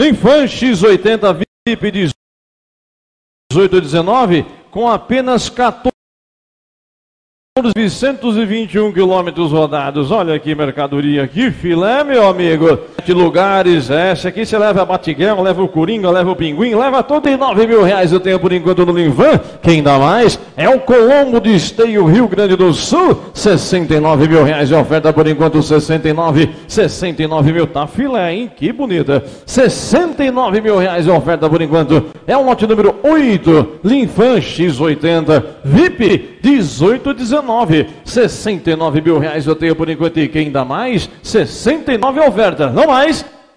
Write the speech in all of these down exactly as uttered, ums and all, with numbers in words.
Linfan X oitenta V I P dezoito dezenove com apenas quatorze mil novecentos e vinte e um quilômetros rodados. Olha aqui, mercadoria, que filé, meu amigo. De lugares, esse aqui você leva a Batiguel, leva o Coringa, leva o Pinguim, leva todo em nove mil reais eu tenho por enquanto no Linfan. Quem dá mais é o Colombo de Esteio, Rio Grande do Sul, sessenta e nove mil reais de oferta por enquanto, sessenta e nove, sessenta e nove mil, tá filé, hein? Que bonita. sessenta e nove mil reais de oferta por enquanto, é o lote número oito, Linfan X oitenta, V I P dezoito dezenove, sessenta e nove mil reais eu tenho por enquanto, e quem dá mais? sessenta e nove oferta, não mais.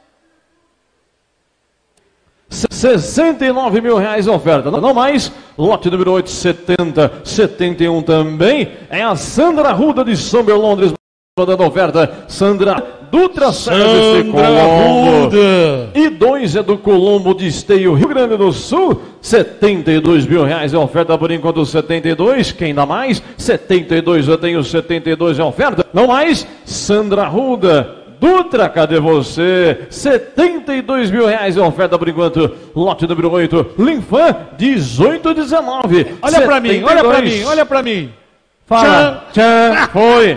sessenta e nove mil reais oferta, não mais. Lote número oito, setenta, setenta e um também. É a Sandra Arruda de São Belondres dando oferta. Sandra Dutra Sandra Arruda. E dois é do Colombo de Esteio, Rio Grande do Sul. setenta e dois mil reais é oferta por enquanto, setenta e dois. Quem dá mais? setenta e dois eu tenho, setenta e dois é oferta, não mais. Sandra Arruda Dutra, cadê você? setenta e dois mil reais é oferta por enquanto. Lote número oito, Linfan dezoito dezenove. Olha pra mim, olha pra mim, olha pra mim. Fala. Tchan, tchan, foi.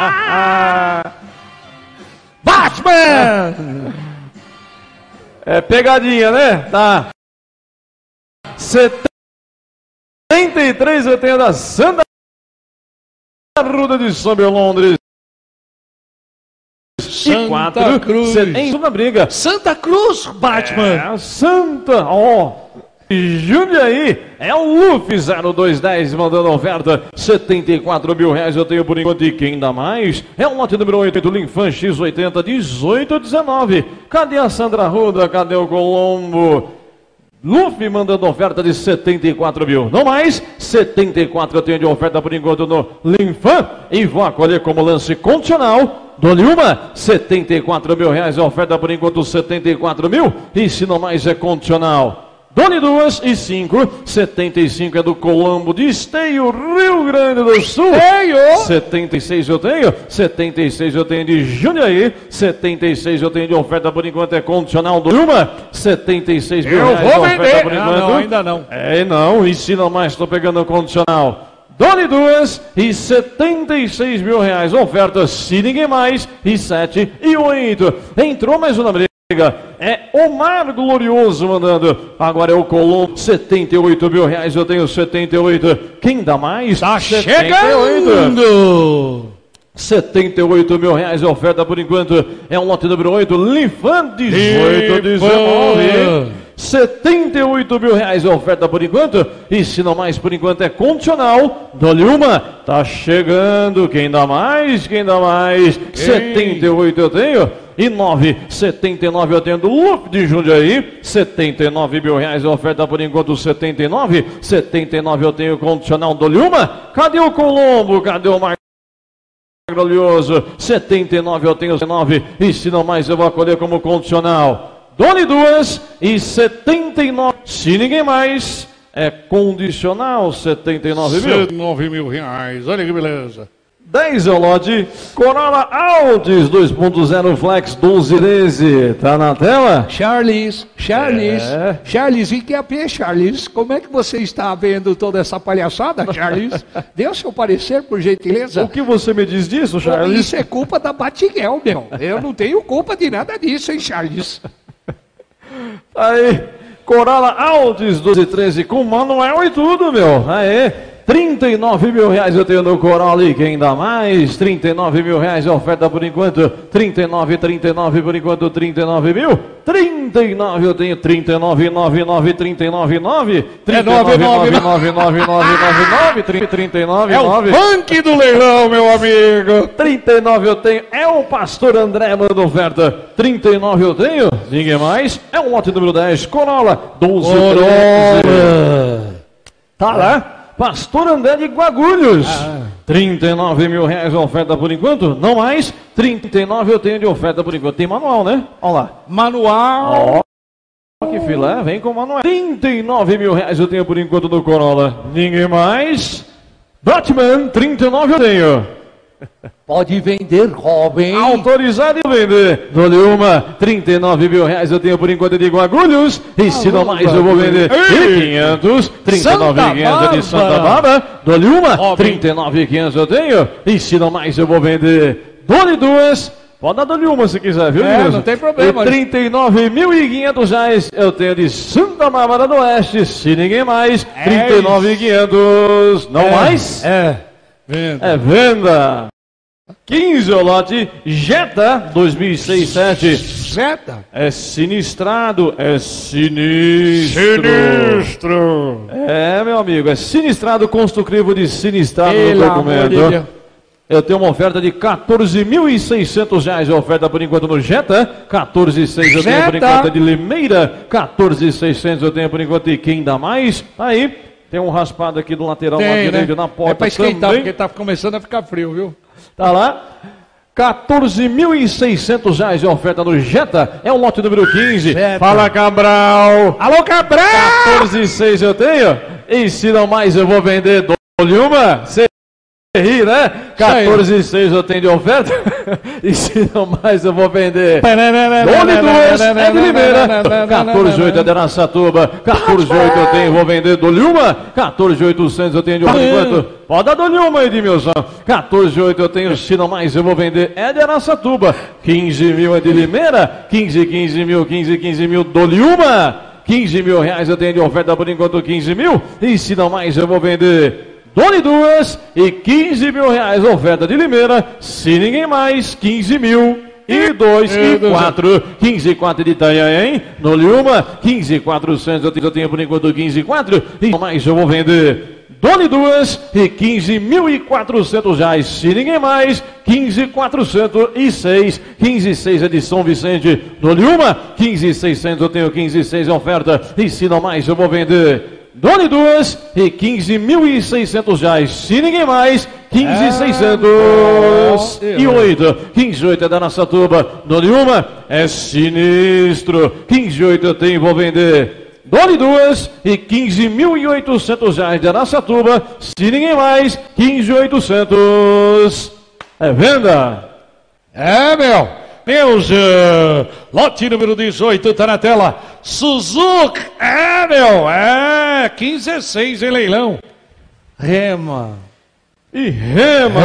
Batman! É pegadinha, né? Tá. setenta e três eu tenho da Sandra Arruda de São Belondres. Santa e quatro, Cruz. Em uma briga. Santa Cruz, Batman. É, Santa, ó. Oh. Jundiaí, é o Luffy zero dois dez mandando oferta, setenta e quatro mil reais eu tenho por enquanto, e quem dá mais? É o lote número oito do Linfan X oitenta, dezoito dezenove. Cadê a Sandra Arruda? Cadê o Colombo? Luffy mandando oferta de setenta e quatro mil, não mais. setenta e quatro eu tenho de oferta por enquanto no Linfan, e vou acolher como lance condicional. Dole uma, setenta e quatro mil reais a oferta por enquanto, setenta e quatro mil, e se não mais é condicional. Dole duas e cinco, setenta e cinco é do Colombo de Esteio, Rio Grande do Sul. Esteio! setenta e seis eu tenho, setenta e seis eu tenho de Jundiaí, setenta e seis eu tenho de oferta por enquanto, é condicional. Dole uma, setenta e seis mil reais eu vou a oferta vender. por enquanto. Ah, não, ainda não. É, não, e se não mais, estou pegando o condicional. Dole duas e setenta e seis mil reais oferta, se ninguém mais, e sete e oito. Entrou mais uma briga. É Omar Glorioso mandando. Agora é o Colombo, setenta e oito mil reais eu tenho, setenta e oito. Quem dá mais? Tá setenta e oito. chegando! setenta e oito mil reais oferta por enquanto. É um lote número oito, Linfan dezoito dezenove. setenta e oito mil reais a oferta por enquanto, e se não mais por enquanto é condicional. Dole uma, tá chegando, quem dá mais, quem dá mais, quem? setenta e oito eu tenho, e nove, setenta e nove eu tenho do Luffy de Jundiaí, setenta e nove mil reais a oferta por enquanto, setenta e nove, setenta e nove eu tenho condicional. Dole uma, cadê o Colombo, cadê o Marcos? Glorioso, setenta e nove eu tenho nove, e se não mais eu vou acolher como condicional. Dole duas e setenta e nove, se ninguém mais, é condicional, setenta e nove mil. setenta e nove mil reais, olha que beleza. dez é o lote, Corolla Altis dois ponto zero Flex doze treze, tá na tela? Charles, Charles, É. Charles, e que a P, Charles, como é que você está vendo toda essa palhaçada, Charles? Dê o seu parecer, por gentileza. O que você me diz disso, Charles? Isso é culpa da Batiguel, meu. Eu não tenho culpa de nada disso, hein, Charles? Aí, Corolla Altis doze treze com manual e tudo, meu. Aí, trinta e nove mil reais eu tenho no Corolla, e quem dá mais? trinta e nove mil reais a oferta por enquanto, trinta e nove, trinta e nove por enquanto, trinta e nove mil, trinta e nove eu tenho, trinta e nove, nove nove, trinta e nove, nove, trinta e nove, nove, nove, nove, nove, nove, trinta e nove, É o nove. funk do leilão, meu amigo. trinta e nove eu tenho, é o Pastor André mandando oferta, trinta e nove eu tenho, ninguém mais, é o lote número dez, Corolla, doze treze. Tá lá? Pastor André de Guagulhos, ah. trinta e nove mil reais a oferta por enquanto, não mais, trinta e nove eu tenho de oferta por enquanto, tem manual, né? Olha lá. Manual. Ó, que filé, vem com manual. trinta e nove mil reais eu tenho por enquanto no Corolla, ninguém mais. Batman, trinta e nove eu tenho. Pode vender, Robin. Autorizado em vender. Dou-lhe uma, trinta e nove mil reais eu tenho por enquanto de Guarulhos. E se não mais eu vou vender. E quinhentos, trinta e nove mil e quinhentos de Santa Bárbara. Dou-lhe uma, trinta e nove mil e quinhentos eu tenho. E se não mais eu vou vender. Dou-lhe duas. Pode dar dou-lhe uma se quiser, viu? É, não tem problema. E trinta e nove mil e quinhentos reais eu tenho de Santa Bárbara do Oeste. Se ninguém mais, É trinta e nove mil e quinhentos. Não É, mais? É. Venda. É venda. quinze o lote Jetta dois mil e seis sete. Jetta? É sinistrado, é sinistro. Sinistro. É, meu amigo, é sinistrado, consto crivo de sinistrado Pelo no amor de documento. Deus. Eu tenho uma oferta de quatorze mil e seiscentos reais, a oferta por enquanto no Jetta. quatorze mil e seiscentos eu tenho por Jetta. enquanto de Limeira. quatorze mil e seiscentos eu tenho por enquanto de quem dá mais. Aí, tem um raspado aqui do lateral lado Tem, direito né? na porta É pra esquentar, também. porque tá começando a ficar frio, viu? Tá lá. quatorze mil e seiscentos reais de oferta no Jetta. É o lote número quinze. Jetta. Fala, Cabral. Alô, Cabral! quatorze mil e seis eu tenho. E se não mais eu vou vender. Dou-lhe uma. Você ri, né? quatorze mil e seis eu tenho de oferta. E se não mais eu vou vender. Dou-lhe duas. É de Limeira. quatorze mil e oito é de Araçatuba. quatorze mil e oito eu tenho, vou vender. Dou-lhe uma. quatorze mil e oitocentos eu tenho de oferta enquanto. Pode dar dou-lhe uma, Edmilson. quatorze mil e oito eu tenho, se não mais eu vou vender. É de Araçatuba. quinze mil é de Limeira. quinze, quinze mil, quinze, quinze mil. Dou-lhe uma. quinze mil reais eu tenho de oferta por enquanto, quinze mil. E se não mais eu vou vender. Dou-lhe duas e quinze mil reais oferta de Limeira. Se ninguém mais, quinze mil. E dois e quatro. quinze e quatro de Itanhaém. Dou-lhe uma. quinze e quatrocentos eu tenho, eu tenho por enquanto quinze e quatro. E não mais eu vou vender. Dou-lhe duas e quinze mil e quatrocentos reais. Se ninguém mais, quinze mil quatrocentos e seis. quinze e seis é de São Vicente. Dou-lhe uma. quinze e seiscentos eu tenho, quinze e seis é oferta. E se não mais eu vou vender. Dou-lhe duas e quinze mil e seiscentos reais. Se ninguém mais, quinze mil seiscentos e oito. quinze e oito é da Araçatuba. Dou-lhe uma. É sinistro. quinze e oito eu tenho, vou vender. Dou-lhe duas e quinze mil e oitocentos reais de Araçatuba. Se ninguém mais, quinze mil e oitocentos. É venda. É, meu. Meus, uh, lote número dezoito tá na tela. Suzuki. É, meu. É, quinze e seis em leilão. Rema. E rema.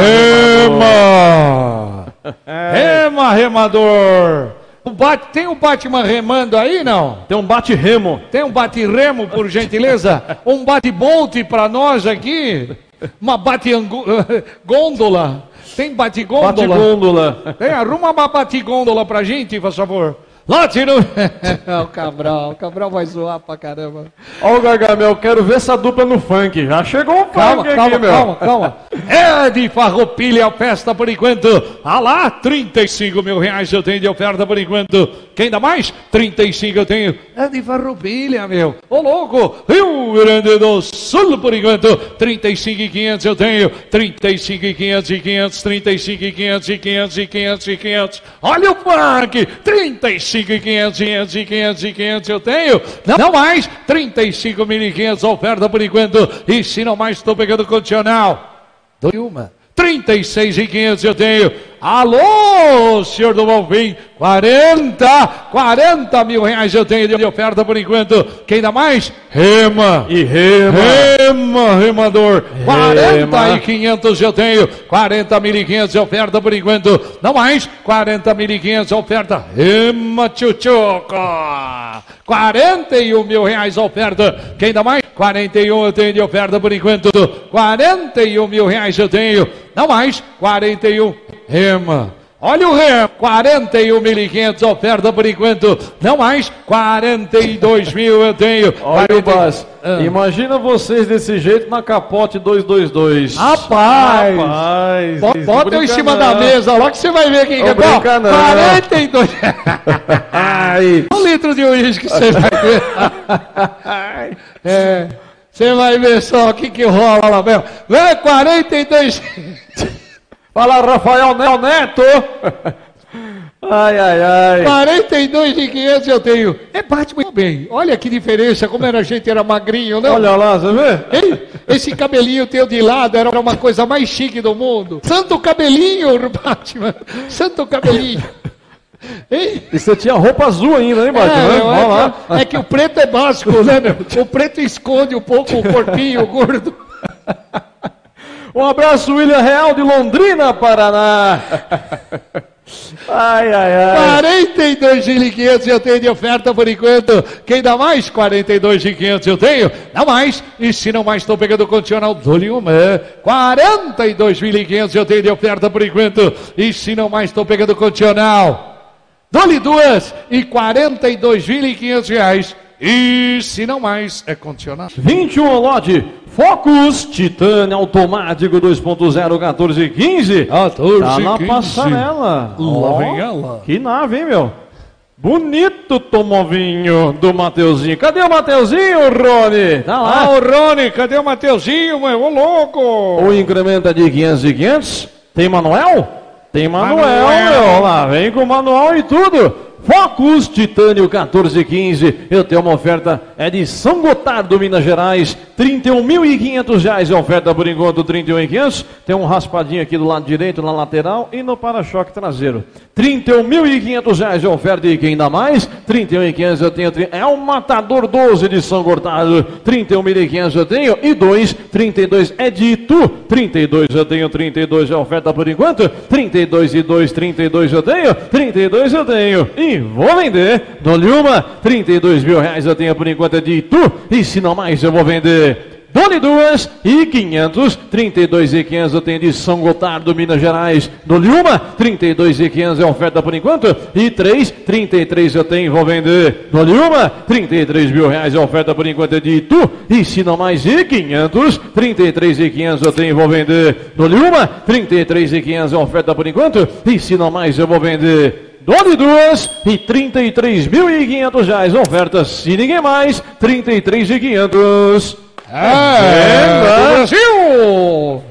Rema. Rema, remador. O Bat- Tem um Batman remando aí, não? Tem um bate-remo. Tem um bate-remo, por gentileza? Um bate-bolt pra nós aqui? Uma bate-gôndola? Tem bate-gôndola? Bate-gôndola. Tem, arruma uma bate-gôndola pra gente, por favor. Lote no... o Cabral, o Cabral vai zoar pra caramba. Ó o Gargamel, quero ver essa dupla no funk. Já chegou o funk Calma, aqui, calma, meu. calma, calma. É de Farroupilha a festa por enquanto. Ah lá, trinta e cinco mil reais eu tenho de oferta por enquanto. Quem dá mais? trinta e cinco eu tenho. É de Farroupilha, meu. Ô louco, Rio Grande do Sul por enquanto. trinta e cinco e quinhentos eu tenho. trinta e cinco e quinhentos e quinhentos, trinta e cinco e quinhentos e quinhentos e quinhentos e quinhentos. Olha o funk, trinta e cinco e quinhentos, quinhentos e quinhentos e quinhentos eu tenho. Não mais, trinta e cinco mil e quinhentos oferta por enquanto. E se não mais, estou pegando condicional. Dou uma. trinta e seis e quinhentos eu tenho. Alô, senhor do Bonfim, quarenta, quarenta mil reais eu tenho de oferta por enquanto. Quem dá mais? Rema. E rema. Rema, remador. quarenta e quinhentos eu tenho. quarenta mil e quinhentos de oferta por enquanto. Não mais. quarenta mil e quinhentos oferta. Rema Tchutchuca. quarenta e um mil reais oferta. Quem dá mais? quarenta e um eu tenho de oferta por enquanto. quarenta e um mil reais eu tenho. Não mais. quarenta e um. Rema. Olha o Rema. quarenta e um mil e quinhentos oferta por enquanto. Não mais. quarenta e dois mil eu tenho. Olha o Bas. Ah. Imagina vocês desse jeito na capote duzentos e vinte e dois. Rapaz. Rapaz. Bota, bota eu em cima da mesa, logo que você vai ver quem Não é bom. brinca não. quarenta e dois. Ai. Um litro de uísque você vai ver. É, você vai ver só o que que rola lá mesmo. Vem quarenta e dois. Fala, Rafael Neto. Ai, ai, ai. quarenta e dois mil e quinhentos eu tenho. É, bate muito bem. Olha que diferença, como era, a gente era magrinho, né? Olha lá, você vê? Hein? Esse cabelinho teu de lado era uma coisa mais chique do mundo. Santo cabelinho, Batman. Santo cabelinho. Hein? E você tinha roupa azul ainda, hein, Batman? É, Vamos é, lá. que, é que o preto é básico, né, meu? O preto esconde um pouco o corpinho gordo. Um abraço, William Real de Londrina, Paraná. Ai, ai, ai. quarenta e dois mil e quinhentos eu tenho de oferta por enquanto. Quem dá mais? quarenta e dois mil e quinhentos eu tenho. Dá mais. E se não mais, estou pegando o condicional. Dou-lhe uma. quarenta e dois mil e quinhentos eu tenho de oferta por enquanto. E se não mais, estou pegando o condicional. Dou-lhe duas. E quarenta e dois mil e quinhentos reais. E se não mais, é condicional. vinte e um lote. Focus Titânio automático dois ponto zero, quatorze e quinze. quatorze, tá na quinze. passarela. Lá Ó, vem ela. Que nave, hein, meu? Bonito tomovinho do Mateuzinho. Cadê o Mateuzinho, Rony? Tá lá. Ah, o Rony, cadê o Mateuzinho, meu? Ô, louco! O incremento é de quinhentos e quinhentos. Tem Manuel? Tem Manuel, Manuel. meu. Olha lá, vem com o manual e tudo. Focus Titânio quatorze e quinze, eu tenho uma oferta, é de São Gotardo, Minas Gerais, trinta e um mil e quinhentos reais, a oferta por enquanto, trinta e um mil e quinhentos, tem um raspadinho aqui do lado direito, na lateral e no para-choque traseiro, trinta e um mil e quinhentos reais, a oferta e quem dá mais, trinta e um mil e quinhentos eu tenho, é o Matador doze de São Gotardo, trinta e um mil e quinhentos eu tenho, e dois, trinta e dois é de Itu, trinta e dois eu tenho, trinta e dois é a oferta por enquanto, trinta e dois e dois, trinta e dois eu tenho, trinta e dois eu tenho, e vou vender, dou-lhe uma, trinta e dois mil reais eu tenho por enquanto é de Itu, e se não mais eu vou vender, dou-lhe duas e quinhentos, trinta e dois e quinhentos eu tenho de São Gotardo, Minas Gerais, dou-lhe uma, trinta e dois e quinhentos é oferta por enquanto, e três, trinta e três eu tenho, vou vender, dou-lhe uma, trinta e três mil reais é oferta por enquanto é de Itu, e se não mais e quinhentos, trinta e três e quinhentos eu tenho, vou vender, dou-lhe uma, trinta e três e quinhentos é oferta por enquanto, e se não mais eu vou vender, dou-lhe duas e trinta e três mil e quinhentos reais, oferta, se ninguém mais, trinta e três mil e quinhentos. É, do Brasil!